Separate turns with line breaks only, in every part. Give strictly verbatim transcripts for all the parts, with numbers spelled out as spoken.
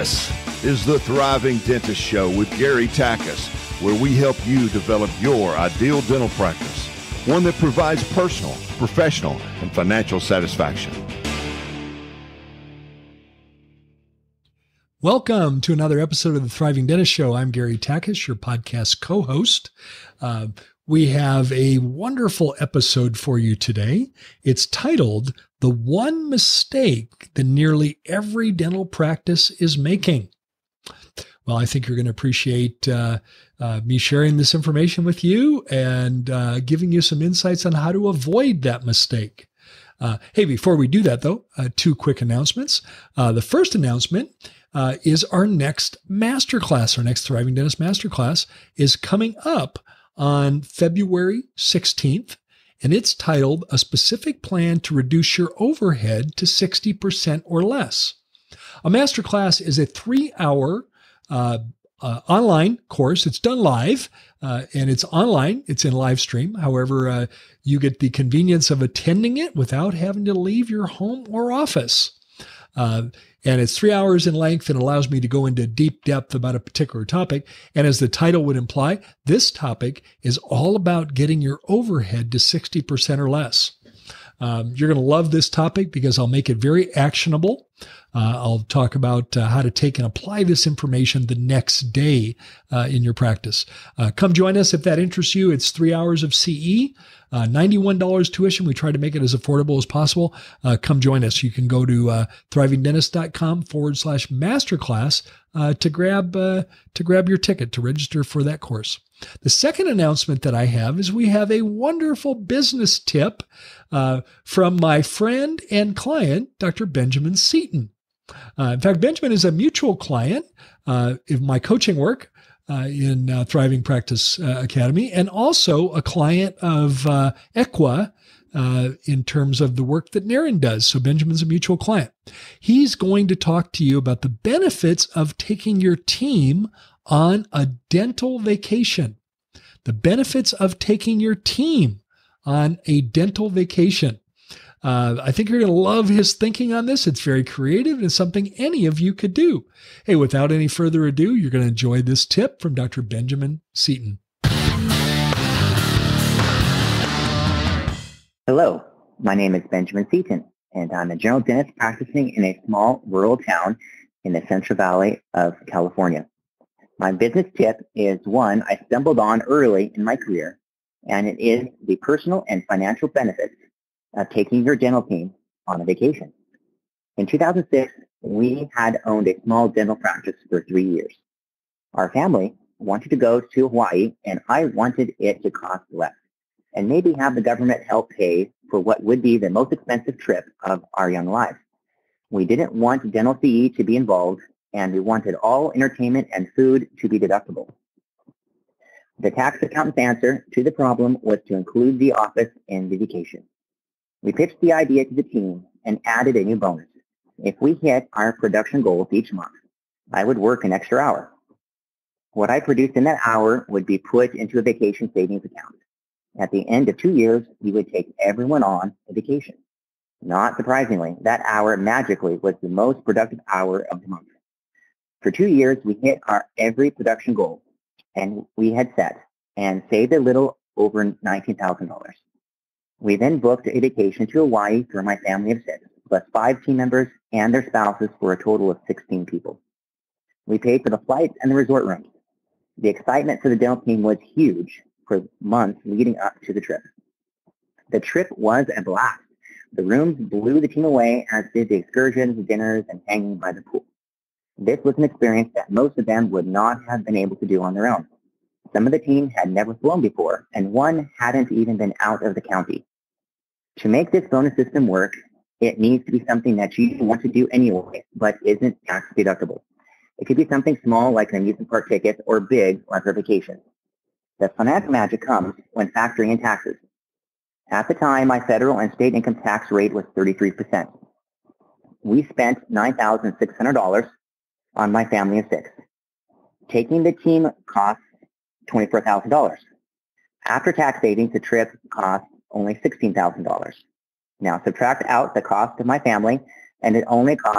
This is the Thriving Dentist Show with Gary Takis, where we help you develop your ideal dental practice, one that provides personal, professional, and financial satisfaction.
Welcome to another episode of the Thriving Dentist Show. I'm Gary Takis, your podcast co-host. Uh, we have a wonderful episode for you today. It's titled, The One Mistake That Nearly Every Dental Practice is Making. Well, I think you're going to appreciate uh, uh, me sharing this information with you and uh, giving you some insights on how to avoid that mistake. Uh, hey, before we do that, though, uh, two quick announcements. Uh, the first announcement uh, is our next masterclass. Our next Thriving Dentist Masterclass is coming up on February sixteenth, and it's titled A Specific Plan to Reduce Your Overhead to sixty percent or Less. A masterclass is a three-hour uh, uh, online course. It's done live, uh, and it's online. It's in live stream. However, uh, you get the convenience of attending it without having to leave your home or office. Uh, and it's three hours in length and allows me to go into deep depth about a particular topic. And as the title would imply, this topic is all about getting your overhead to sixty percent or less. Um, you're going to love this topic because I'll make it very actionable. Uh, I'll talk about uh, how to take and apply this information the next day uh, in your practice. Uh, come join us if that interests you. It's three hours of C E, uh, ninety-one dollars tuition. We try to make it as affordable as possible. Uh, come join us. You can go to uh, thrivingdentist.com forward slash masterclass uh, to grab uh, to grab your ticket to register for that course. The second announcement that I have is we have a wonderful business tip uh, from my friend and client, Doctor Benjamin Seaton. Uh, in fact, Benjamin is a mutual client uh, of my coaching work uh, in uh, Thriving Practice uh, Academy, and also a client of uh, Equa uh, in terms of the work that Naren does. So Benjamin's a mutual client. He's going to talk to you about the benefits of taking your team on a dental vacation. The benefits of taking your team on a dental vacation. Uh, I think you're going to love his thinking on this. It's very creative and something any of you could do. Hey, without any further ado, you're going to enjoy this tip from Doctor Benjamin Seaton.
Hello, my name is Benjamin Seaton, and I'm a general dentist practicing in a small rural town in the Central Valley of California. My business tip is one I stumbled on early in my career, and it is the personal and financial benefits of taking your dental team on a vacation. In two thousand six, we had owned a small dental practice for three years. Our family wanted to go to Hawaii, and I wanted it to cost less, and maybe have the government help pay for what would be the most expensive trip of our young lives. We didn't want dental C E to be involved, and we wanted all entertainment and food to be deductible. The tax accountant's answer to the problem was to include the office in the vacation. We pitched the idea to the team and added a new bonus. If we hit our production goals each month, I would work an extra hour. What I produced in that hour would be put into a vacation savings account. At the end of two years, we would take everyone on a vacation. Not surprisingly, that hour magically was the most productive hour of the month. For two years, we hit our every production goal, and we had set, and saved a little over nineteen thousand dollars. We then booked a vacation to Hawaii for my family of six, plus five team members and their spouses for a total of sixteen people. We paid for the flights and the resort rooms. The excitement for the dental team was huge for months leading up to the trip. The trip was a blast. The rooms blew the team away, as did the excursions, dinners, and hanging by the pool. This was an experience that most of them would not have been able to do on their own. Some of the team had never flown before, and one hadn't even been out of the county. To make this bonus system work, it needs to be something that you want to do anyway, but isn't tax deductible. It could be something small like an amusement park ticket, or big like a vacation. The financial magic comes when factoring in taxes. At the time, my federal and state income tax rate was thirty-three percent. We spent nine thousand six hundred dollars on my family of six. Taking the team costs twenty-four thousand dollars. After tax savings, the trip cost only sixteen thousand dollars. Now subtract out the cost of my family, and it only costs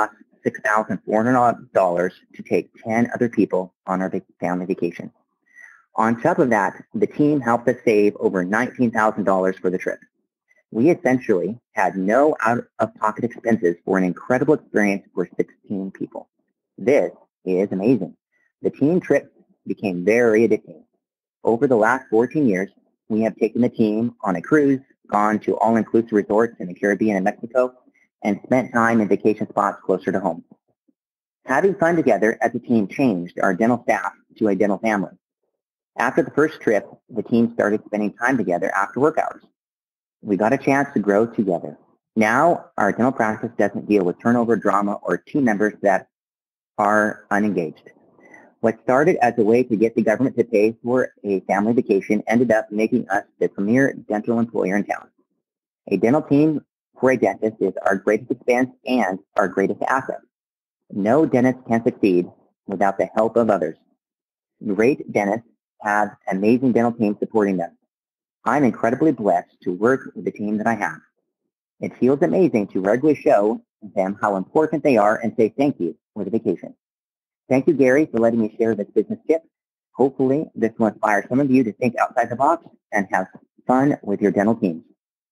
six thousand four hundred dollars to take ten other people on our family vacation. On top of that, the team helped us save over nineteen thousand dollars for the trip. We essentially had no out-of-pocket expenses for an incredible experience for sixteen people. This is amazing. The team trip became very addicting. Over the last fourteen years, we have taken the team on a cruise, gone to all-inclusive resorts in the Caribbean and Mexico, and spent time in vacation spots closer to home. Having fun together as a team changed our dental staff to a dental family. After the first trip, the team started spending time together after work hours. We got a chance to grow together. Now, our dental practice doesn't deal with turnover, drama, or team members that are unengaged. What started as a way to get the government to pay for a family vacation ended up making us the premier dental employer in town. A dental team for a dentist is our greatest expense and our greatest asset. No dentist can succeed without the help of others. Great dentists have amazing dental teams supporting them. I'm incredibly blessed to work with the team that I have. It feels amazing to regularly show them how important they are and say thank you for the vacation. Thank you, Gary, for letting me share this business tip. Hopefully, this will inspire some of you to think outside the box and have fun with your dental teams.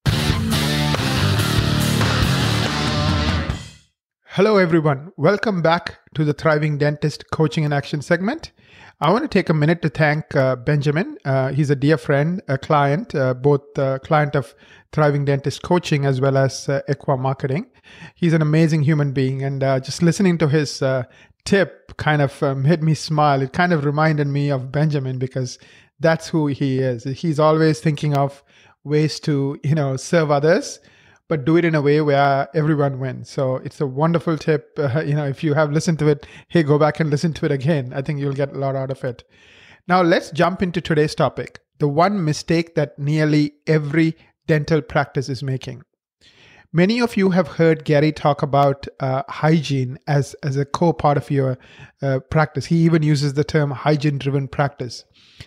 Hello, everyone. Welcome back to the Thriving Dentist Coaching in Action segment. I want to take a minute to thank uh, Benjamin. Uh, he's a dear friend, a client, uh, both a client of Thriving Dentist Coaching as well as uh, Equa Marketing. He's an amazing human being, and uh, just listening to his uh, tip kind of uh, made me smile. It kind of reminded me of Benjamin because that's who he is. He's always thinking of ways to, you know, serve others, but do it in a way where everyone wins. So it's a wonderful tip. Uh, you know, if you have listened to it, hey, go back and listen to it again. I think you'll get a lot out of it. Now, let's jump into today's topic, the one mistake that nearly every dental practice is making. Many of you have heard Gary talk about uh, hygiene as, as a core part of your uh, practice. He even uses the term hygiene-driven practice.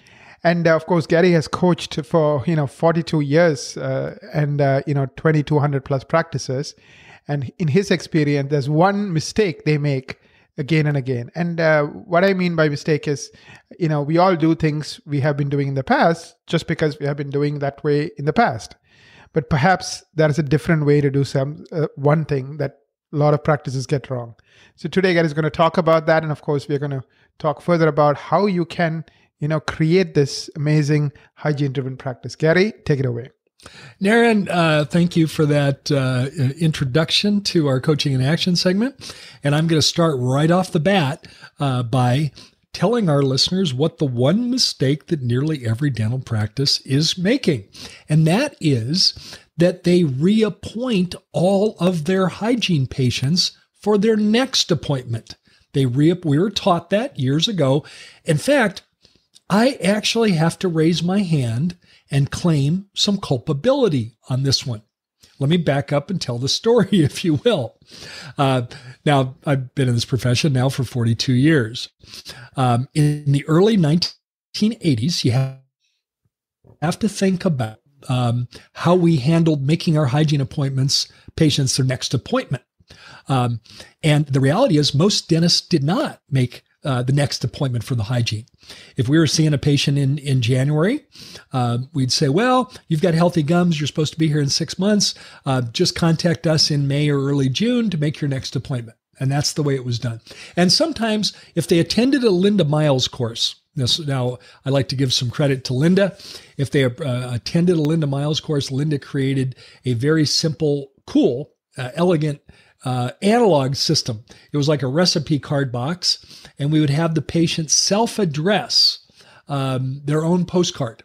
And uh, of course, Gary has coached for, you know, forty-two years uh, and, uh, you know, twenty-two hundred plus practices. And in his experience, there's one mistake they make again and again. And uh, what I mean by mistake is, you know, we all do things we have been doing in the past just because we have been doing that way in the past. But perhaps there is a different way to do some uh, one thing that a lot of practices get wrong. So today, Gary is going to talk about that. And of course, we're going to talk further about how you can you know, create this amazing hygiene-driven practice. Gary, take it away.
Naren, uh, thank you for that uh, introduction to our Coaching in Action segment. And I'm going to start right off the bat uh, by telling our listeners what the one mistake that nearly every dental practice is making. And that is that they reappoint all of their hygiene patients for their next appointment. They re- we were taught that years ago. In fact, I actually have to raise my hand and claim some culpability on this one. Let me back up and tell the story, if you will. Uh, now, I've been in this profession now for forty-two years. Um, in the early nineteen eighties, you have, have to think about um, how we handled making our hygiene appointments patients their next appointment. Um, and the reality is most dentists did not make Uh, the next appointment for the hygiene. If we were seeing a patient in, in January, uh, we'd say, well, you've got healthy gums. You're supposed to be here in six months. Uh, just contact us in May or early June to make your next appointment. And that's the way it was done. And sometimes if they attended a Linda Miles course, this, now I like to give some credit to Linda. If they uh, attended a Linda Miles course, Linda created a very simple, cool, uh, elegant Uh, analog system. It was like a recipe card box, and we would have the patient self-address um, their own postcard.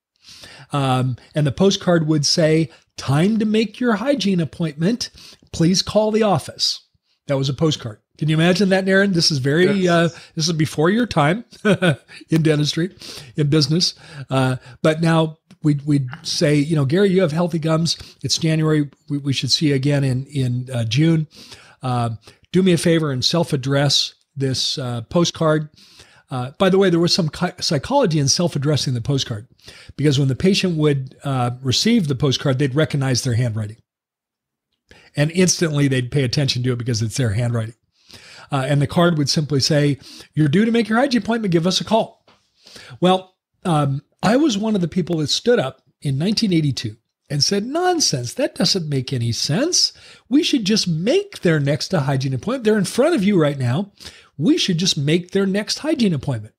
Um, and the postcard would say, time to make your hygiene appointment. Please call the office. That was a postcard. Can you imagine that, Naren? This is very, yes. uh, this is before your time in dentistry, in business. Uh, but now, We'd, we'd say, you know, Gary, you have healthy gums. It's January. We, we should see you again in, in uh, June. Uh, do me a favor and self-address this uh, postcard. Uh, by the way, there was some psychology in self-addressing the postcard because when the patient would uh, receive the postcard, they'd recognize their handwriting. And instantly they'd pay attention to it because it's their handwriting. Uh, and the card would simply say, you're due to make your hygiene appointment, give us a call. Well, um, I was one of the people that stood up in nineteen eighty-two and said, nonsense, that doesn't make any sense. We should just make their next hygiene appointment. They're in front of you right now. We should just make their next hygiene appointment.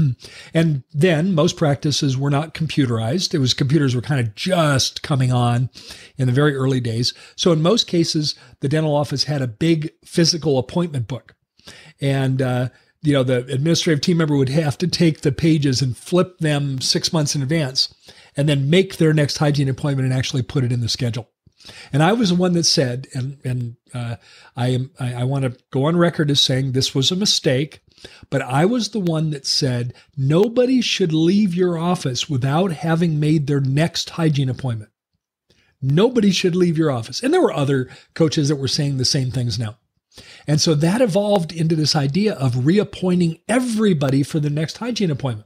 And then most practices were not computerized. It was computers were kind of just coming on in the very early days. So in most cases, the dental office had a big physical appointment book. And, uh, you know, the administrative team member would have to take the pages and flip them six months in advance and then make their next hygiene appointment and actually put it in the schedule. And I was the one that said, and, and uh, I am, I, I want to go on record as saying this was a mistake, but I was the one that said nobody should leave your office without having made their next hygiene appointment. Nobody should leave your office. And there were other coaches that were saying the same things now. And so that evolved into this idea of reappointing everybody for the next hygiene appointment.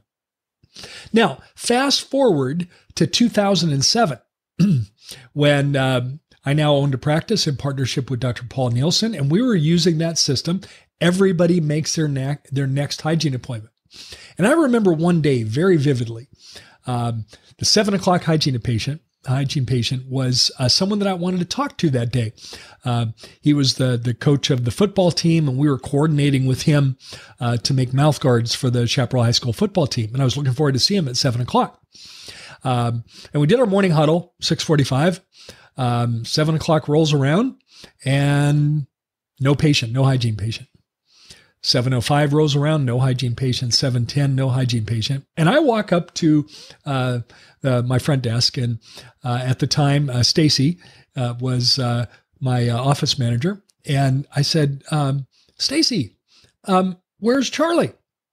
Now, fast forward to two thousand seven, when um, I now owned a practice in partnership with Doctor Paul Nielsen, and we were using that system. Everybody makes their, ne- their next hygiene appointment. And I remember one day very vividly, um, the seven o'clock hygiene patient, hygiene patient was uh, someone that I wanted to talk to that day. Uh, he was the, the coach of the football team, and we were coordinating with him uh, to make mouth guards for the Chaparral High School football team. And I was looking forward to see him at seven o'clock. Um, and we did our morning huddle, six forty-five. Um, seven o'clock rolls around, and no patient, no hygiene patient. seven oh five rolls around, no hygiene patient. seven ten, no hygiene patient. And I walk up to uh, uh, my front desk, and uh, at the time, uh, Stacy uh, was uh, my uh, office manager. And I said, um, Stacy, um, where's Charlie?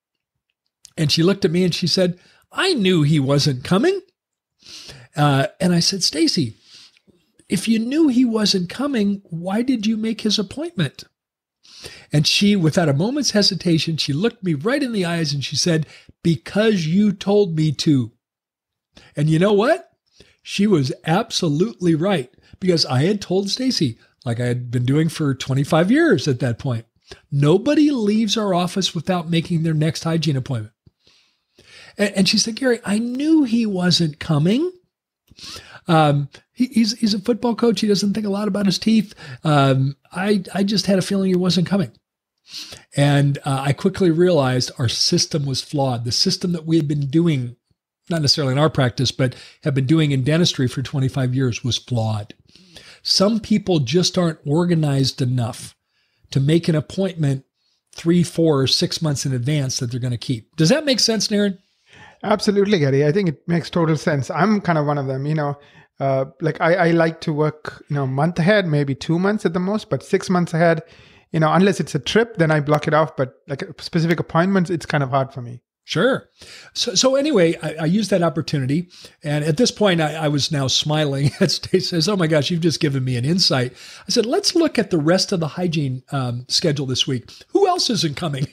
And she looked at me and she said, I knew he wasn't coming. Uh, and I said, Stacy, if you knew he wasn't coming, why did you make his appointment? And she, without a moment's hesitation, she looked me right in the eyes and she said, because you told me to. And you know what? She was absolutely right, because I had told Stacy, like I had been doing for twenty-five years at that point, nobody leaves our office without making their next hygiene appointment. And, and she said, Gary, I knew he wasn't coming. Um, he, he's he's a football coach. He doesn't think a lot about his teeth. Um, I I just had a feeling he wasn't coming. And uh, I quickly realized our system was flawed. The system that we had been doing, not necessarily in our practice, but have been doing in dentistry for twenty-five years, was flawed. Some people just aren't organized enough to make an appointment three, four, or six months in advance that they're going to keep. Does that make sense, Naren?
Absolutely, Gary. I think it makes total sense. I'm kind of one of them, you know, uh, like I, I like to work, you know, a month ahead, maybe two months at the most, but six months ahead, you know, unless it's a trip, then I block it off. But like specific appointments, it's kind of hard for me.
Sure. So, so anyway, I, I used that opportunity. And at this point, I, I was now smiling at Stacy. Says, oh my gosh, you've just given me an insight. I said, let's look at the rest of the hygiene um, schedule this week. Who else isn't coming?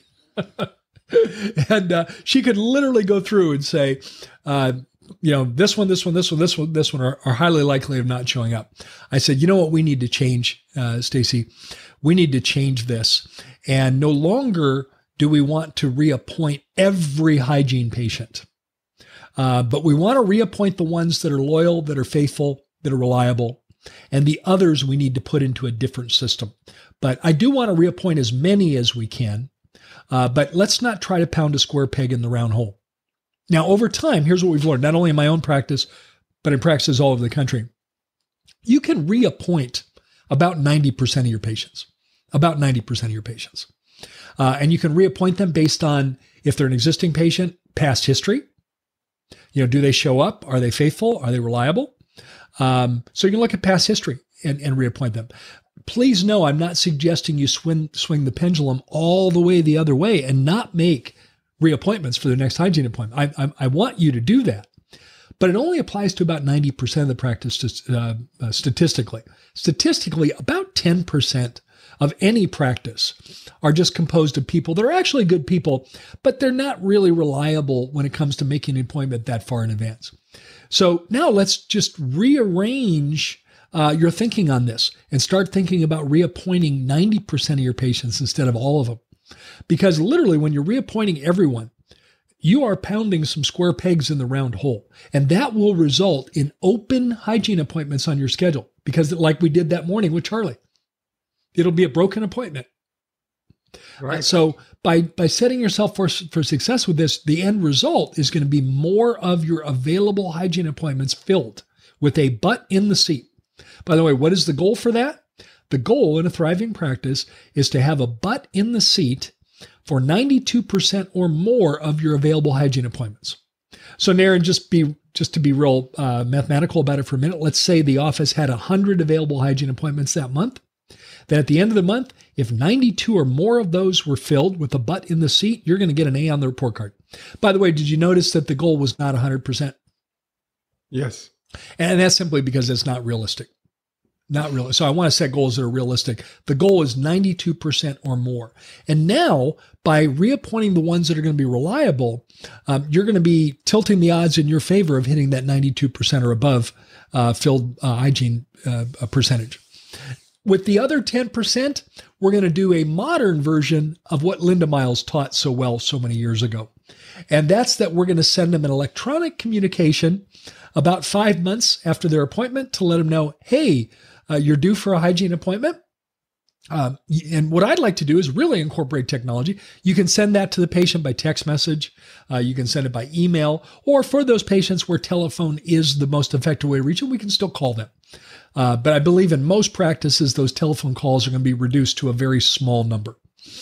And uh, she could literally go through and say, uh, you know, this one, this one, this one, this one, this one are, are highly likely of not showing up. I said, you know what we need to change, uh, Stacy? We need to change this. And no longer do we want to reappoint every hygiene patient, uh, but we want to reappoint the ones that are loyal, that are faithful, that are reliable, and the others we need to put into a different system. But I do want to reappoint as many as we can. Uh, but let's not try to pound a square peg in the round hole. Now, over time, here's what we've learned, not only in my own practice, but in practices all over the country. You can reappoint about ninety percent of your patients, about ninety percent of your patients. Uh, and you can reappoint them based on if they're an existing patient, past history. You know, do they show up? Are they faithful? Are they reliable? Um, so you can look at past history and, and reappoint them. Please know I'm not suggesting you swing, swing the pendulum all the way the other way and not make reappointments for the next hygiene appointment. I, I, I want you to do that. But it only applies to about ninety percent of the practice uh, uh, statistically. Statistically, about ten percent of any practice are just composed of people that are actually good people, but they're not really reliable when it comes to making an appointment that far in advance. So now let's just rearrange Uh, your thinking on this and start thinking about reappointing ninety percent of your patients instead of all of them. Because literally when you're reappointing everyone, you are pounding some square pegs in the round hole. And that will result in open hygiene appointments on your schedule. Because like we did that morning with Charlie, it'll be a broken appointment. Right. Uh, so by, by setting yourself for, for success with this, the end result is going to be more of your available hygiene appointments filled with a butt in the seat. By the way, what is the goal for that? The goal in a thriving practice is to have a butt in the seat for ninety-two percent or more of your available hygiene appointments. So Naren, just be just to be real uh, mathematical about it for a minute, let's say the office had one hundred available hygiene appointments that month. Then at the end of the month, if ninety-two or more of those were filled with a butt in the seat, you're going to get an A on the report card. By the way, did you notice that the goal was not one hundred percent?
Yes.
And that's simply because it's not realistic. Not really. So I want to set goals that are realistic. The goal is ninety-two percent or more. And now by reappointing the ones that are going to be reliable, um, you're going to be tilting the odds in your favor of hitting that ninety-two percent or above uh, filled uh, hygiene uh, percentage. With the other ten percent, we're going to do a modern version of what Linda Miles taught so well so many years ago. And that's that we're going to send them an electronic communication about five months after their appointment to let them know, hey, Uh, you're due for a hygiene appointment. Um, and what I'd like to do is really incorporate technology. You can send that to the patient by text message. Uh, you can send it by email, or for those patients where telephone is the most effective way to reach them, we can still call them. Uh, but I believe in most practices, those telephone calls are going to be reduced to a very small number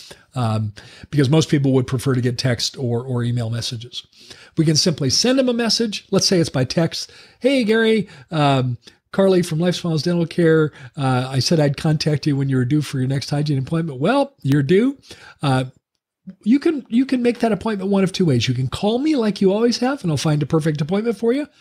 um, because most people would prefer to get text or, or email messages. We can simply send them a message. Let's say it's by text. Hey, Gary, um, Carly from Life Smiles Dental Care. Uh, I said I'd contact you when you were due for your next hygiene appointment. Well, you're due. Uh, you can you can make that appointment one of two ways. You can call me like you always have, and I'll find a perfect appointment for you.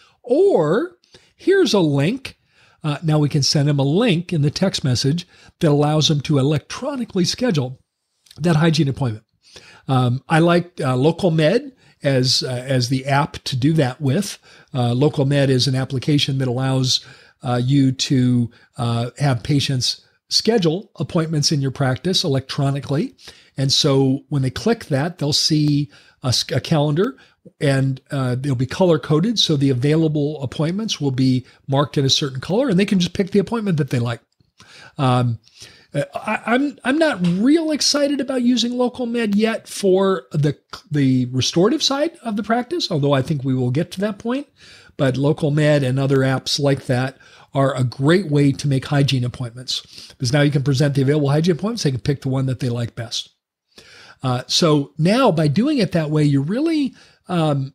Or here's a link. Uh, now we can send them a link in the text message that allows them to electronically schedule that hygiene appointment. Um, I like uh, Local Med as uh, as the app to do that with. Uh, Local Med is an application that allows Uh, you to uh, have patients schedule appointments in your practice electronically. And so when they click that, they'll see a, a calendar and uh, they'll be color coded. So the available appointments will be marked in a certain color and they can just pick the appointment that they like. Um, I, I'm I'm not real excited about using Local Med yet for the the restorative side of the practice, although I think we will get to that point. But Local Med and other apps like that are a great way to make hygiene appointments because now you can present the available hygiene appointments. They can pick the one that they like best. Uh, so now by doing it that way, you're really um,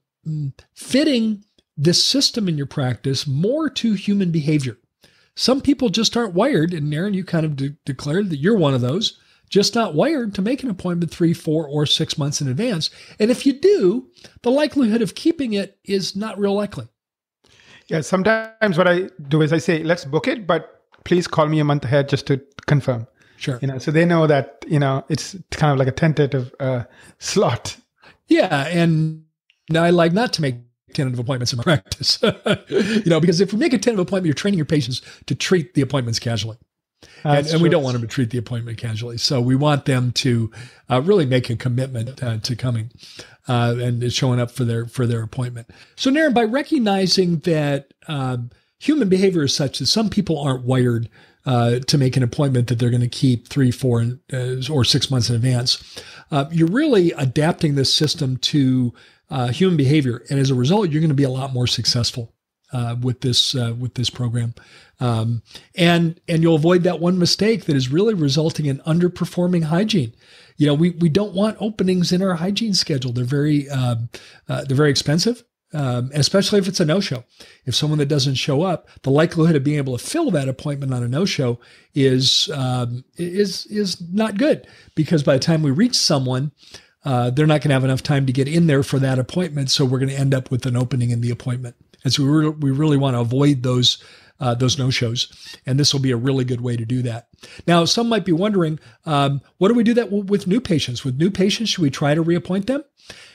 fitting this system in your practice more to human behavior. Some people just aren't wired, and Naren, you kind of de- declared that you're one of those, just not wired to make an appointment three, four, or six months in advance. And if you do, the likelihood of keeping it is not real likely.
Yeah, sometimes what I do is I say, let's book it, but please call me a month ahead just to confirm.
Sure.
You know, so they know that, you know, it's kind of like a tentative uh, slot.
Yeah. And I like not to make tentative appointments in my practice, you know, because if we make a tentative appointment, you're training your patients to treat the appointments casually. And, and we don't want them to treat the appointment casually. So we want them to uh, really make a commitment uh, to coming uh, and showing up for their for their appointment. So Naren, by recognizing that um, human behavior is such that some people aren't wired uh, to make an appointment that they're going to keep three, four, uh, or six months in advance, uh, you're really adapting this system to uh, human behavior. And as a result, you're going to be a lot more successful Uh, with this uh, with this program, um, and and you'll avoid that one mistake that is really resulting in underperforming hygiene. You know, we we don't want openings in our hygiene schedule. They're very um, uh, they're very expensive, um, especially if it's a no-show. If someone that doesn't show up, the likelihood of being able to fill that appointment on a no-show is um, is is not good because by the time we reach someone, uh, they're not going to have enough time to get in there for that appointment. So we're going to end up with an opening in the appointment. And so we, re- we really want to avoid those uh, those no-shows. And this will be a really good way to do that. Now, some might be wondering, um, what do we do that w- with new patients? With new patients, should we try to reappoint them?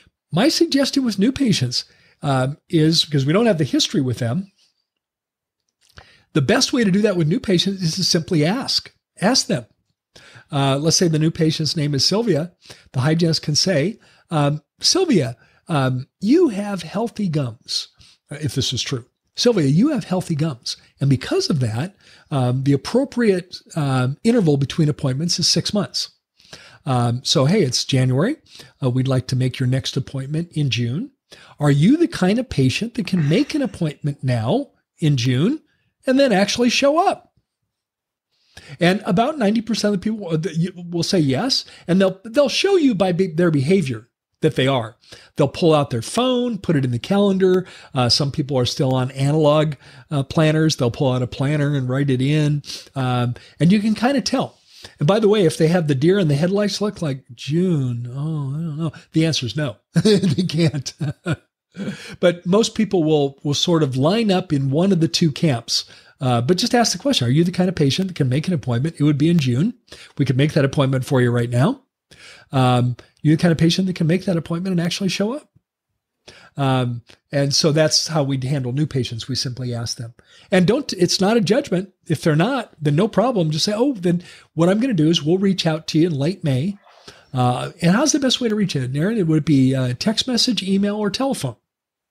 My suggestion with new patients um, is, because we don't have the history with them, the best way to do that with new patients is to simply ask. Ask them. Uh, let's say the new patient's name is Sylvia. The hygienist can say, um, Sylvia, um, you have healthy gums, if this is true. Sylvia, you have healthy gums. And because of that, um, the appropriate um, interval between appointments is six months. Um, so, hey, it's January. Uh, we'd like to make your next appointment in June. Are you the kind of patient that can make an appointment now in June and then actually show up? And about ninety percent of the people will say yes, and they'll they'll show you by be, their behavior that they are. They'll pull out their phone, put it in the calendar. Uh, some people are still on analog uh, planners. They'll pull out a planner and write it in, um, and you can kind of tell. And by the way, if they have the deer in the headlights look like June, oh, I don't know. The answer is no. They can't. But most people will will sort of line up in one of the two camps. Uh, but just ask the question, are you the kind of patient that can make an appointment? It would be in June. We could make that appointment for you right now. Um, you're the kind of patient that can make that appointment and actually show up. Um, and so that's how we handle new patients. We simply ask them. And don't, it's not a judgment. If they're not, then no problem. Just say, oh, then what I'm going to do is we'll reach out to you in late May. Uh, and how's the best way to reach out, Naren? It would be uh, text message, email, or telephone.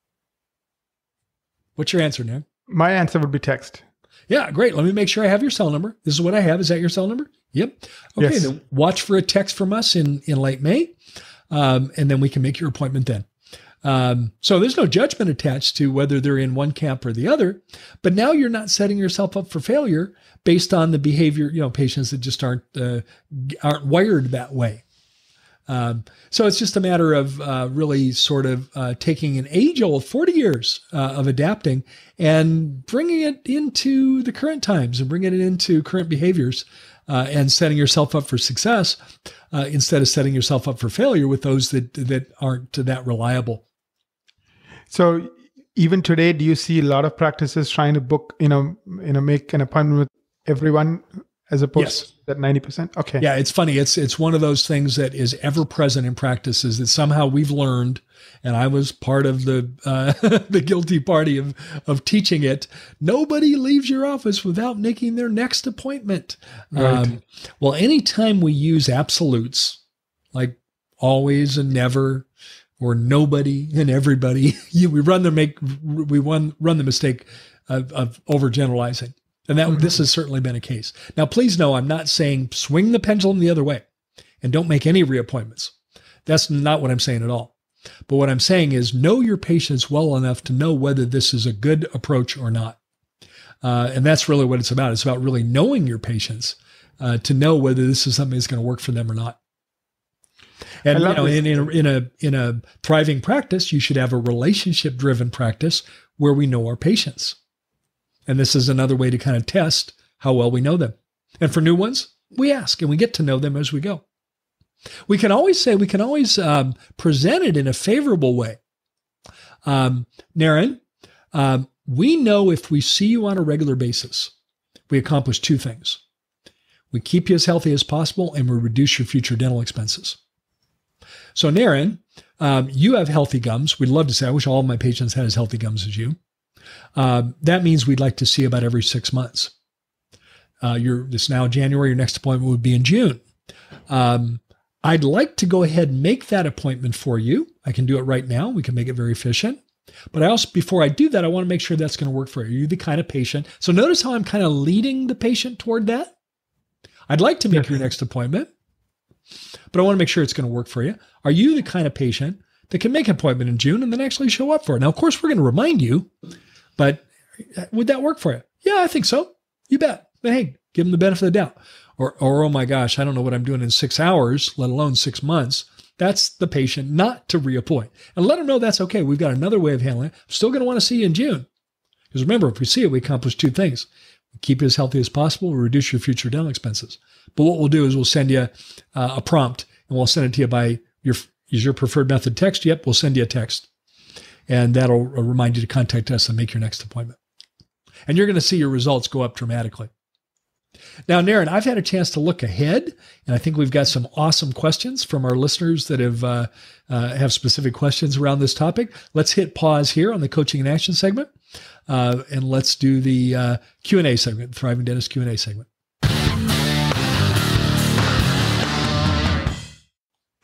What's your answer, Naren?
My answer would be text.
Yeah, great. Let me make sure I have your cell number. This is what I have. Is that your cell number? Yep. Okay,
yes.
Then watch for a text from us in, in late May, um, and then we can make your appointment then. Um, so there's no judgment attached to whether they're in one camp or the other, but now you're not setting yourself up for failure based on the behavior, you know, patients that just aren't, uh, aren't wired that way. Um, so it's just a matter of uh, really sort of uh, taking an age-old forty years uh, of adapting and bringing it into the current times and bringing it into current behaviors uh, and setting yourself up for success uh, instead of setting yourself up for failure with those that that aren't that reliable.
So even today, do you see a lot of practices trying to book, you know, you know, make an appointment with everyone as opposed
Yes.
to that ninety percent? Okay.
Yeah, it's funny. It's it's one of those things that is ever present in practice is that somehow we've learned, and I was part of the uh, the guilty party of of teaching it. Nobody leaves your office without making their next appointment.
Right.
Um, well, anytime we use absolutes like always and never, or nobody and everybody, you, we run the make we run run the mistake of, of overgeneralizing. And that mm-hmm. this has certainly been a case. Now, please know, I'm not saying swing the pendulum the other way and don't make any reappointments. That's not what I'm saying at all. But what I'm saying is know your patients well enough to know whether this is a good approach or not. Uh, and that's really what it's about. It's about really knowing your patients uh, to know whether this is something that's going to work for them or not. And you know, in, in, a, in a in a thriving practice, you should have a relationship-driven practice where we know our patients. And this is another way to kind of test how well we know them. And for new ones, we ask and we get to know them as we go. We can always say, we can always um, present it in a favorable way. Um, Naren, um, we know if we see you on a regular basis, we accomplish two things. We keep you as healthy as possible and we reduce your future dental expenses. So Naren, um, you have healthy gums. We'd love to say, I wish all of my patients had as healthy gums as you. Um, that means we'd like to see about every six months. Uh, you're, it's now January. Your next appointment would be in June. Um, I'd like to go ahead and make that appointment for you. I can do it right now. We can make it very efficient. But I also, before I do that, I want to make sure that's going to work for you. You're the kind of patient. So notice how I'm kind of leading the patient toward that. I'd like to make yeah. your next appointment, but I want to make sure it's going to work for you. Are you the kind of patient that can make an appointment in June and then actually show up for it? Now, of course, we're going to remind you, but would that work for you? Yeah, I think so. You bet. But hey, give them the benefit of the doubt. Or, or, oh my gosh, I don't know what I'm doing in six hours, let alone six months. That's the patient not to reappoint. And let them know that's okay. We've got another way of handling it. I'm still going to want to see you in June. Because remember, if we see it, we accomplish two things. We keep you as healthy as possible. We reduce your future dental expenses. But what we'll do is we'll send you uh, a prompt and we'll send it to you by your, is your preferred method text? Yep, we'll send you a text. And that'll remind you to contact us and make your next appointment. And you're going to see your results go up dramatically. Now, Naren, I've had a chance to look ahead, and I think we've got some awesome questions from our listeners that have uh, uh, have specific questions around this topic. Let's hit pause here on the Coaching in Action segment, uh, and let's do the uh, Q and A segment, Thriving Dentist Q and A segment.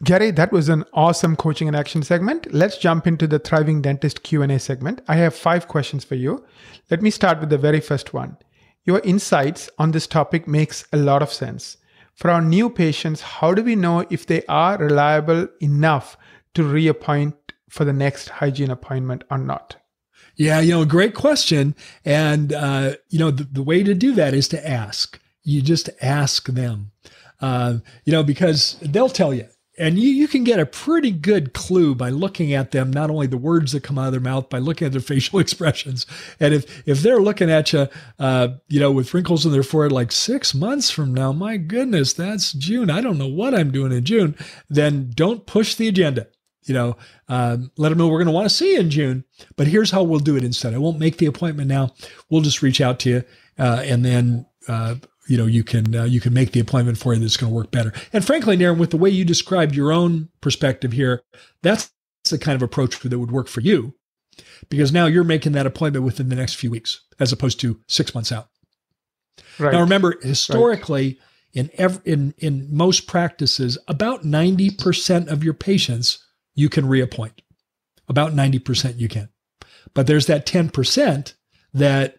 Gary, that was an awesome coaching in action segment. Let's jump into the Thriving Dentist Q and A segment. I have five questions for you. Let me start with the very first one. Your insights on this topic makes a lot of sense. For our new patients, how do we know if they are reliable enough to reappoint for the next hygiene appointment or not?
Yeah, you know, great question. And, uh, you know, the, the way to do that is to ask. You just ask them, uh, you know, because they'll tell you. And you, you can get a pretty good clue by looking at them, not only the words that come out of their mouth, by looking at their facial expressions. And if if they're looking at you, uh, you know, with wrinkles in their forehead, like six months from now, my goodness, that's June. I don't know what I'm doing in June. Then don't push the agenda. You know, um, let them know we're going to want to see you in June. But here's how we'll do it instead. I won't make the appointment now. We'll just reach out to you, uh, and then uh, you know, you can uh, you can make the appointment for you that's going to work better. And frankly, Naren, with the way you described your own perspective here, that's the kind of approach that would work for you, because now you're making that appointment within the next few weeks, as opposed to six months out. Right. Now, remember, historically, right. in ev- in in most practices, about ninety percent of your patients you can reappoint. About ninety percent you can, but there's that ten percent that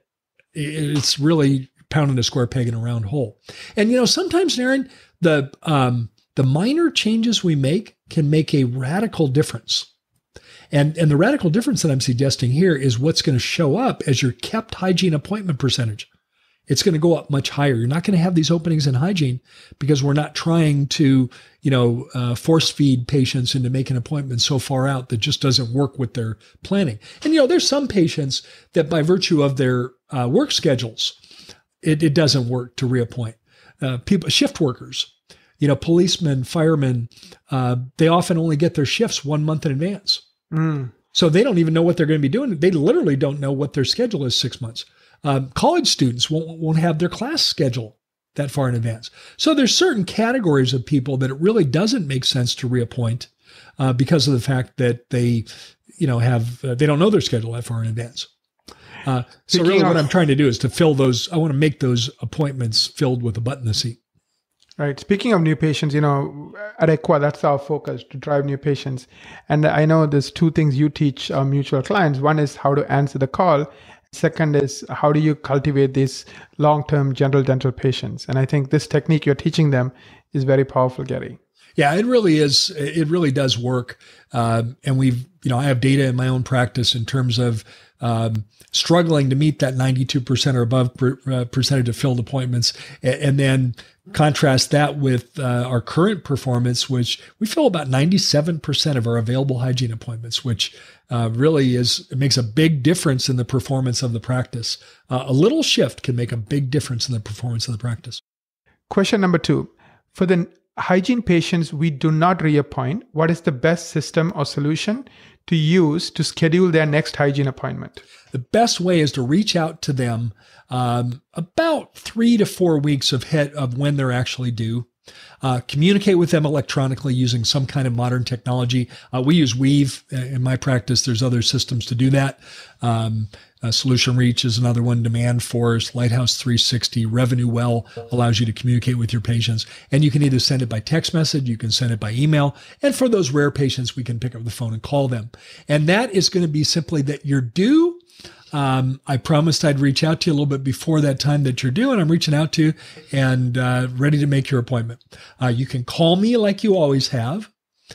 it's really pounding a square peg in a round hole. And, you know, sometimes, Naren, the, um, the minor changes we make can make a radical difference. And, and the radical difference that I'm suggesting here is what's going to show up as your kept hygiene appointment percentage. It's going to go up much higher. You're not going to have these openings in hygiene because we're not trying to, you know, uh, force feed patients into making appointments so far out that just doesn't work with their planning. And, you know, there's some patients that by virtue of their uh, work schedules, It, it doesn't work to reappoint. Uh, people, shift workers, you know, policemen, firemen, uh, they often only get their shifts one month in advance. Mm. So they don't even know what they're going to be doing. They literally don't know what their schedule is six months. Um, college students won't, won't have their class schedule that far in advance. So there's certain categories of people that it really doesn't make sense to reappoint uh, because of the fact that they, you know, have, uh, they don't know their schedule that far in advance. Uh, so really what I'm trying to do is to fill those, I want to make those appointments filled with a butt in the seat.
Right. Speaking of new patients, you know, at Equa, that's our focus, to drive new patients. And I know there's two things you teach our mutual clients. One is how to answer the call. Second is how do you cultivate these long-term general dental patients? And I think this technique you're teaching them is very powerful, Gary.
Yeah, it really is. It really does work. Um, and we've, you know, I have data in my own practice in terms of um, struggling to meet that ninety-two percent or above per, uh, percentage of filled appointments. And, and then contrast that with uh, our current performance, which we fill about ninety-seven percent of our available hygiene appointments, which uh, really is, it makes a big difference in the performance of the practice. Uh, a little shift can make a big difference in the performance of the practice.
Question number two, for the hygiene patients we do not reappoint, what is the best system or solution to use to schedule their next hygiene appointment?
The best way is to reach out to them um, about three to four weeks of head of when they're actually due. Uh, communicate with them electronically using some kind of modern technology. Uh, we use Weave in my practice. There's other systems to do that. Um, uh, Solution Reach is another one. Demand Force, Lighthouse three sixty, Revenue Well allows you to communicate with your patients. And you can either send it by text message, you can send it by email. And for those rare patients, we can pick up the phone and call them. And that is going to be simply that you're due. Um, I promised I'd reach out to you a little bit before that time that you're due, and I'm reaching out to you and uh, ready to make your appointment. Uh, you can call me like you always have.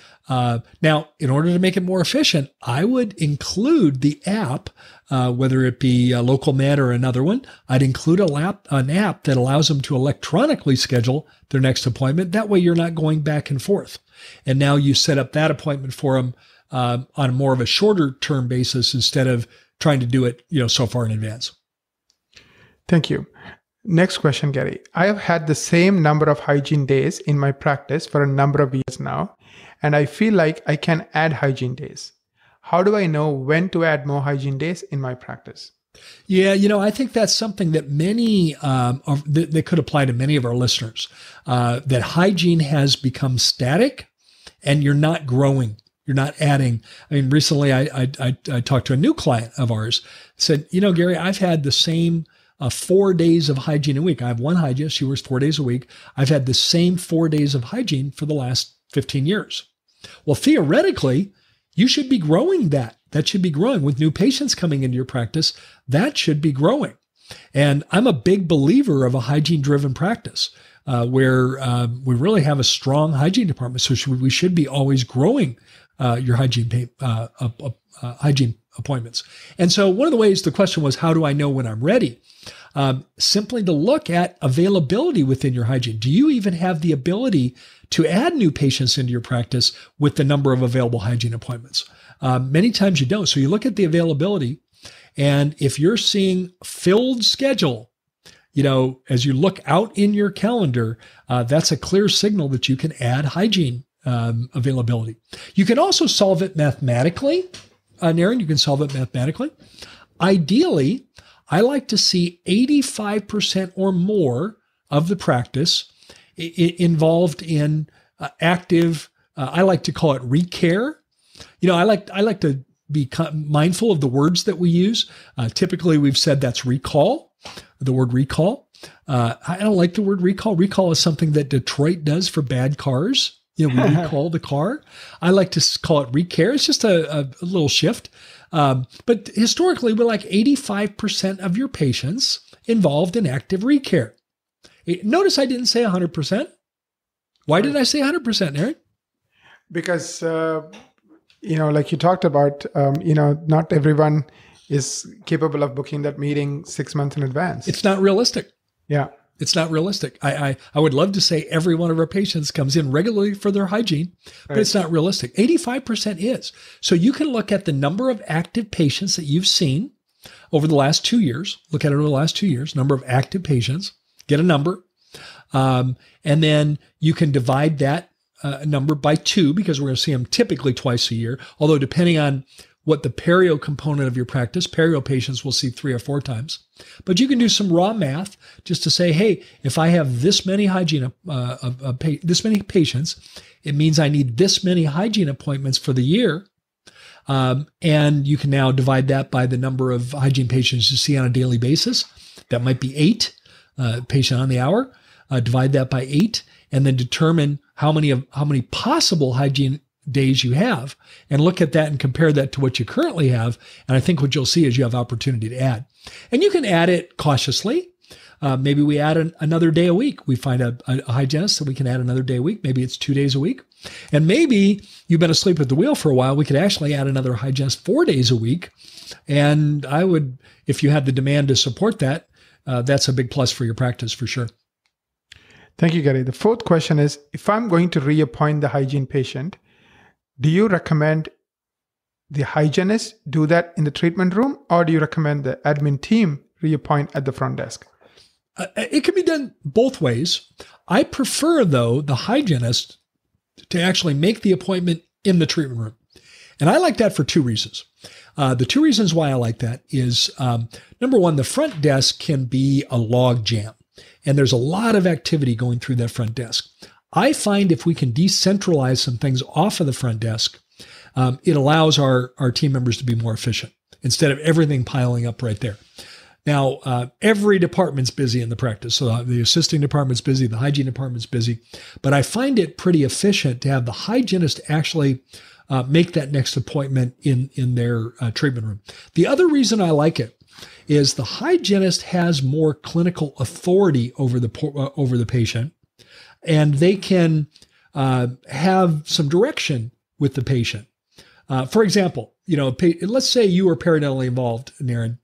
Uh, now, in order to make it more efficient, I would include the app, uh, whether it be a LocalMed or another one. I'd include a lap, an app that allows them to electronically schedule their next appointment. That way you're not going back and forth. And now you set up that appointment for them uh, on more of a shorter term basis instead of trying to do it, you know, so far in advance.
Thank you. Next question, Gary. I have had the same number of hygiene days in my practice for a number of years now, and I feel like I can add hygiene days. How do I know when to add more hygiene days in my practice?
Yeah, you know, I think that's something that many, um, of, that, that could apply to many of our listeners, uh, that hygiene has become static and you're not growing. You're not adding. I mean, recently I, I, I, I talked to a new client of ours, said, you know, Gary, I've had the same uh, four days of hygiene a week. I have one hygienist. She works four days a week. I've had the same four days of hygiene for the last fifteen years. Well, theoretically, you should be growing that. That should be growing with new patients coming into your practice. That should be growing. And I'm a big believer of a hygiene-driven practice uh, where uh, we really have a strong hygiene department. So should, we should be always growing uh, your hygiene uh, uh, uh, hygiene appointments. And so one of the ways the question was, how do I know when I'm ready? Um, simply to look at availability within your hygiene. Do you even have the ability to add new patients into your practice with the number of available hygiene appointments? Um, many times you don't. So you look at the availability, and if you're seeing filled schedule, you know, as you look out in your calendar, uh, that's a clear signal that you can add hygiene um, availability. You can also solve it mathematically. Uh, Naren, you can solve it mathematically. Ideally, I like to see eighty-five percent or more of the practice I- I involved in uh, active, uh, I like to call it recare. You know, I like I like to be mindful of the words that we use. Uh, typically, we've said that's recall, the word recall. Uh, I don't like the word recall. Recall is something that Detroit does for bad cars. You know, we recall the car. I like to call it recare. It's just a, a, a little shift. Um, but historically, we're like eighty-five percent of your patients involved in active recare. Notice I didn't say one hundred percent. Why did I say one hundred percent, Eric?
Because, uh, you know, like you talked about, um, you know, not everyone is capable of booking that meeting six months in advance.
It's not realistic.
Yeah.
It's not realistic. I, I I would love to say every one of our patients comes in regularly for their hygiene, but
Right.
it's not realistic. eighty-five percent is. So you can look at the number of active patients that you've seen over the last two years. Look at it over the last two years, number of active patients, get a number. Um, and then you can divide that uh, number by two because we're going to see them typically twice a year. Although depending on what the perio component of your practice, perio patients will see three or four times. But you can do some raw math just to say, hey, if I have this many hygiene, uh, uh, uh, pa- this many patients, it means I need this many hygiene appointments for the year. Um, and you can now divide that by the number of hygiene patients you see on a daily basis. That might be eight uh, patient on the hour. Uh, divide that by eight, and then determine how many of how many possible hygiene days you have, and look at that and compare that to what you currently have. And I think what you'll see is you have opportunity to add. And you can add it cautiously. Uh, maybe we add an, another day a week. We find a, a, a hygienist that we can add another day a week. Maybe it's two days a week. And maybe you've been asleep at the wheel for a while. We could actually add another hygienist four days a week. And I would, if you have the demand to support that, uh, that's a big plus for your practice for sure.
Thank you, Gary. The fourth question is, if I'm going to reappoint the hygiene patient, do you recommend the hygienist do that in the treatment room, or do you recommend the admin team reappoint at the front desk?
Uh, it can be done both ways. I prefer, though, the hygienist to actually make the appointment in the treatment room. And I like that for two reasons. Uh, the two reasons why I like that is, um, number one, the front desk can be a log jam. And there's a lot of activity going through that front desk. I find if we can decentralize some things off of the front desk, um, it allows our, our team members to be more efficient instead of everything piling up right there. Now, uh, every department's busy in the practice. So the assisting department's busy, the hygiene department's busy. But I find it pretty efficient to have the hygienist actually uh, make that next appointment in, in their uh, treatment room. The other reason I like it is the hygienist has more clinical authority over the uh, over the patient, and they can uh, have some direction with the patient. Uh, for example, you know, let's say you were periodontially involved, Naren,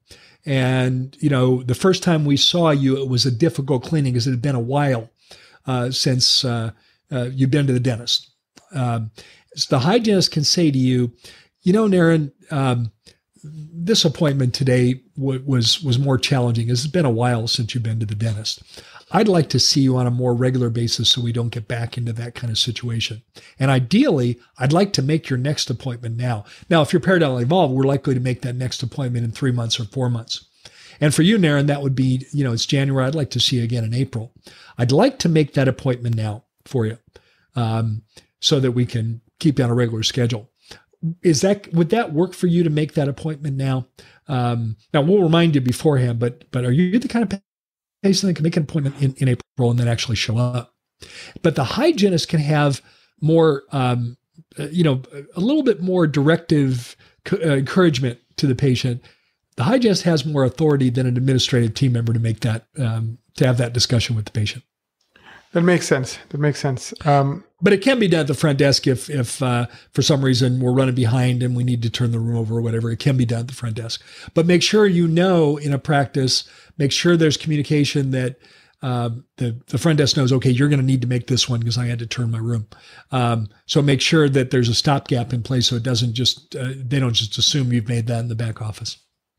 and you know the first time we saw you, it was a difficult cleaning because it had been a while uh, since uh, uh, you've been to the dentist. Um, so the hygienist can say to you, you know, Naren, um, this appointment today w- was was more challenging. It's been a while since you've been to the dentist. I'd like to see you on a more regular basis so we don't get back into that kind of situation. And ideally, I'd like to make your next appointment now. Now, if you're periodontally involved, we're likely to make that next appointment in three months or four months. And for you, Naren, that would be, you know, it's January. I'd like to see you again in April. I'd like to make that appointment now for you um, so that we can keep you on a regular schedule. Is that, would that work for you to make that appointment now? Um, now we'll remind you beforehand, but, but are you the kind of patient that can make an appointment in, in April and then actually show up? But the hygienist can have more, um, uh, you know, a little bit more directive uh, encouragement to the patient, the hygienist has more authority than an administrative team member to make that, um, to have that discussion with the patient.
That makes sense. That makes sense. Um,
but it can be done at the front desk if, if uh, for some reason we're running behind and we need to turn the room over or whatever. It can be done at the front desk. But make sure you know in a practice, make sure there's communication that um, the, the front desk knows, okay, you're going to need to make this one because I had to turn my room. Um, so make sure that there's a stopgap in place so it doesn't just, uh, they don't just assume you've made that in the back office.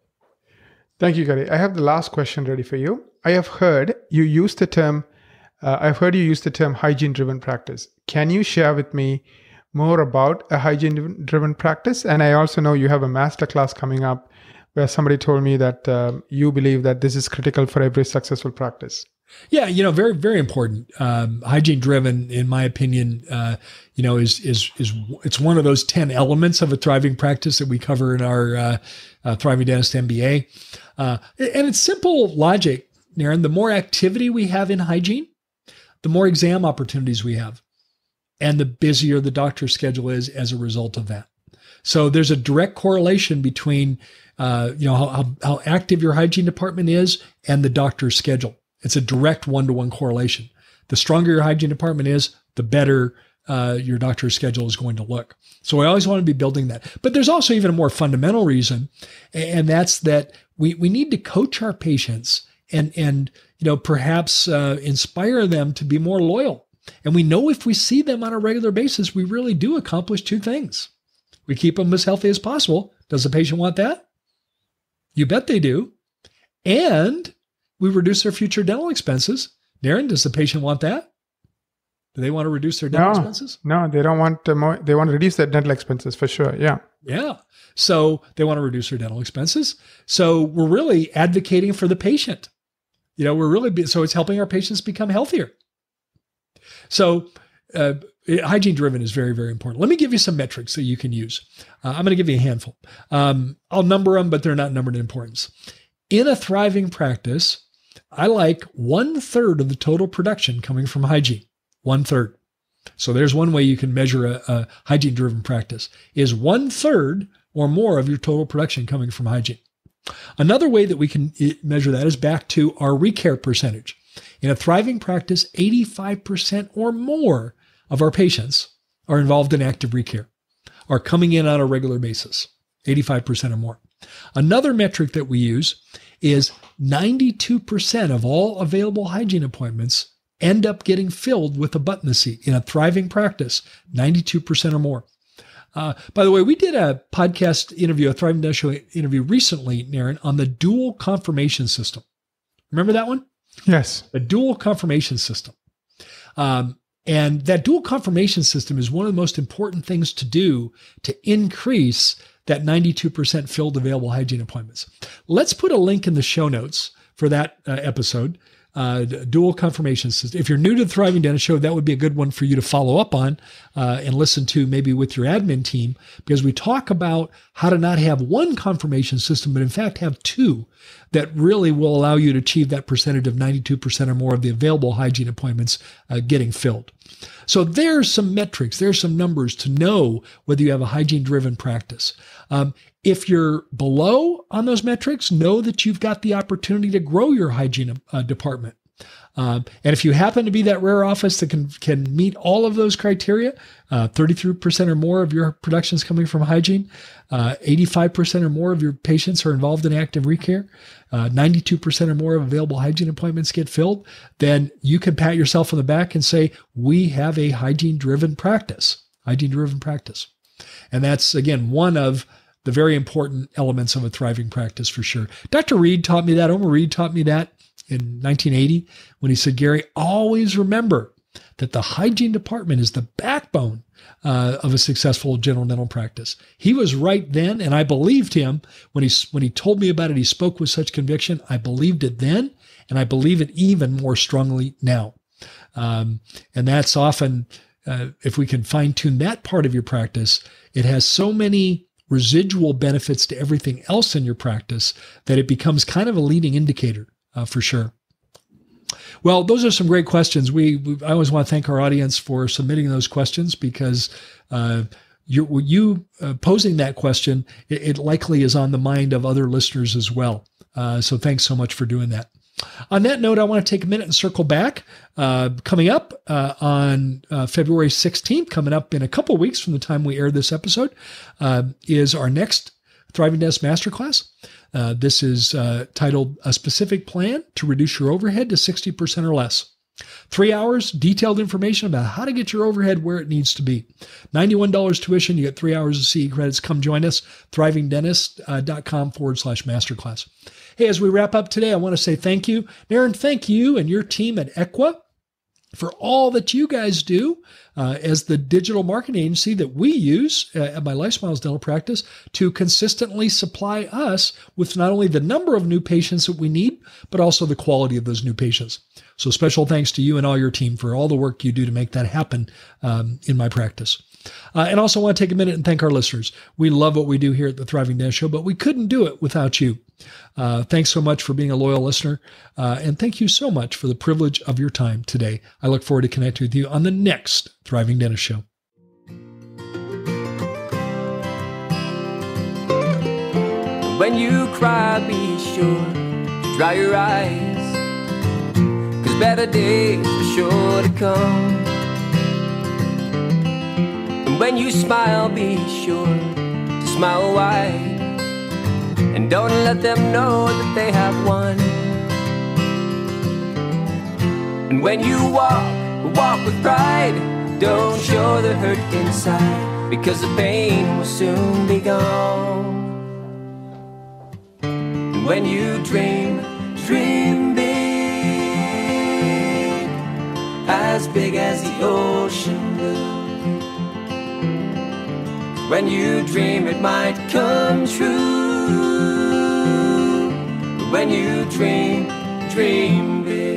Thank you, Gary. I have the last question ready for you. I have heard you use the term Uh, I've heard you use the term hygiene-driven practice. Can you share with me more about a hygiene-driven practice? And I also know you have a masterclass coming up where somebody told me that um, you believe that this is critical for every successful practice.
Yeah, you know, very, very important. Um, hygiene-driven, in my opinion, uh, you know, is is is it's one of those ten elements of a thriving practice that we cover in our uh, uh, Thriving Dentist M B A. Uh, and it's simple logic, Naren. The more activity we have in hygiene, the more exam opportunities we have, and the busier the doctor's schedule is as a result of that. So there's a direct correlation between, uh, you know, how, how active your hygiene department is and the doctor's schedule. It's a direct one-to-one correlation. The stronger your hygiene department is, the better uh, your doctor's schedule is going to look. So I always want to be building that. But there's also even a more fundamental reason, and that's that we we need to coach our patients and and you know, perhaps uh, inspire them to be more loyal. And we know if we see them on a regular basis, we really do accomplish two things. We keep them as healthy as possible. Does the patient want that? You bet they do. And we reduce their future dental expenses. Naren, does the patient want that? Do they want to reduce their dental
no,
expenses?
No, they don't want to more, they want to reduce their dental expenses for sure. Yeah.
Yeah. So they want to reduce their dental expenses. So we're really advocating for the patient. You know, we're really, be, so it's helping our patients become healthier. So uh, hygiene driven is very, very important. Let me give you some metrics that you can use. Uh, I'm going to give you a handful. Um, I'll number them, but they're not numbered in importance. In a thriving practice, I like one third of the total production coming from hygiene. One third. So there's one way you can measure a, a hygiene driven practice is one third or more of your total production coming from hygiene. Another way that we can measure that is back to our recare percentage. In a thriving practice, eighty-five percent or more of our patients are involved in active recare, are coming in on a regular basis, eighty-five percent or more. Another metric that we use is ninety-two percent of all available hygiene appointments end up getting filled with a butt in the seat. In a thriving practice, ninety-two percent or more. Uh, by the way, we did a podcast interview, a Thriving Dentist Show interview recently, Naren, on the dual confirmation system. Remember that one?
Yes.
A dual confirmation system. Um, and that dual confirmation system is one of the most important things to do to increase that ninety-two percent filled available hygiene appointments. Let's put a link in the show notes for that uh, episode. Uh, dual confirmation system. If you're new to the Thriving Dentist Show, that would be a good one for you to follow up on uh, and listen to maybe with your admin team, because we talk about how to not have one confirmation system, but in fact have two that really will allow you to achieve that percentage of ninety-two percent or more of the available hygiene appointments uh, getting filled. So there's some metrics, there's some numbers to know whether you have a hygiene-driven practice. Um, if you're below on those metrics, know that you've got the opportunity to grow your hygiene uh, department. Um, and if you happen to be that rare office that can can meet all of those criteria, uh, thirty-three percent or more of your production is coming from hygiene, uh, eighty-five percent or more of your patients are involved in active recare, uh, ninety-two percent or more of available hygiene appointments get filled, then you can pat yourself on the back and say, we have a hygiene-driven practice, hygiene-driven practice. And that's, again, one of the very important elements of a thriving practice for sure. Doctor Reed taught me that. Omar Reed taught me that in nineteen eighty when he said, Gary, always remember that the hygiene department is the backbone uh, of a successful general dental practice. He was right then, and I believed him when he, when he told me about it. He spoke with such conviction. I believed it then, and I believe it even more strongly now. Um, and that's often, uh, if we can fine-tune that part of your practice, it has so many residual benefits to everything else in your practice that it becomes kind of a leading indicator uh, for sure. Well, those are some great questions. We, we I always want to thank our audience for submitting those questions because uh, you, you uh, posing that question, it, it likely is on the mind of other listeners as well. Uh, so thanks so much for doing that. On that note, I want to take a minute and circle back. Uh, coming up uh, on uh, February sixteenth, coming up in a couple of weeks from the time we air this episode, uh, is our next Thriving Dentist Masterclass. Uh, this is uh, titled A Specific Plan to Reduce Your Overhead to sixty percent or Less. Three hours, detailed information about how to get your overhead where it needs to be. ninety-one dollars tuition, you get three hours of C E credits. Come join us, thrivingdentist.com forward slash masterclass. Hey, as we wrap up today, I want to say thank you. Naren, thank you and your team at Equa for all that you guys do uh, as the digital marketing agency that we use uh, at my Life Smiles Dental Practice to consistently supply us with not only the number of new patients that we need, but also the quality of those new patients. So special thanks to you and all your team for all the work you do to make that happen um, in my practice. Uh, and also want to take a minute and thank our listeners. We love what we do here at the Thriving Dentist Show, but we couldn't do it without you. Uh, thanks so much for being a loyal listener. Uh, and thank you so much for the privilege of your time today. I look forward to connecting with you on the next Thriving Dentist Show.
When you cry, be sure to dry your eyes, 'cause better days are sure to come. And when you smile, be sure to smile wide, and don't let them know that they have won. And when you walk, walk with pride, don't show the hurt inside, because the pain will soon be gone. And when you dream, dream big, as big as the ocean blue. When you dream, it might come true. When you dream, dream big.